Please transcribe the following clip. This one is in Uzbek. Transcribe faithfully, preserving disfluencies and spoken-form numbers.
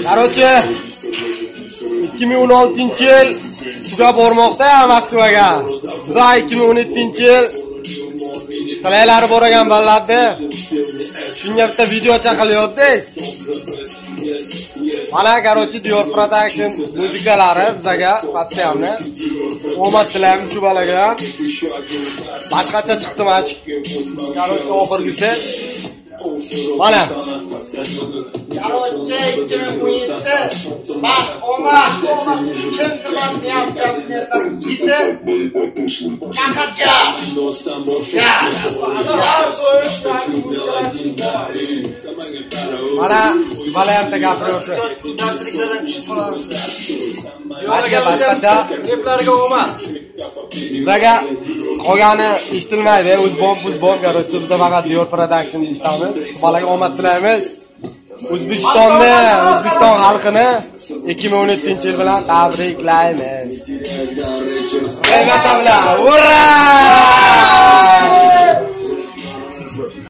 Короче, ikki ming o'n oltinchi yil tuga bormoqda Moskvaga. Biz ikki ming o'n yettinchi yil qalaylari boragan ballarni. Shunga bitta video chaqilyapti. Mana короче Dior Production muzikalari bizaga постоянно omad tilaymiz shu balaga. Boshqacha chiqdi mana. Короче oxirgisi. Mana. Короче, ikki ming o'n yetti bak omad, omad kim bilan yapacağını yedi. Yakatca. Ya. Mana valyantda gapirıyorsun. Başka başqacha Replarga omad. Bizaga qolgani eshitilmaydi. O'zbom, o'zbom, короче, biz faqat Dior Production eshitamiz. Balaga omad tilaymiz. O'zbekistonni, O'zbekiston xalqini ikki ming o'n yettinchi yil bilan tabriklaymiz. Ey vatanlar, ura!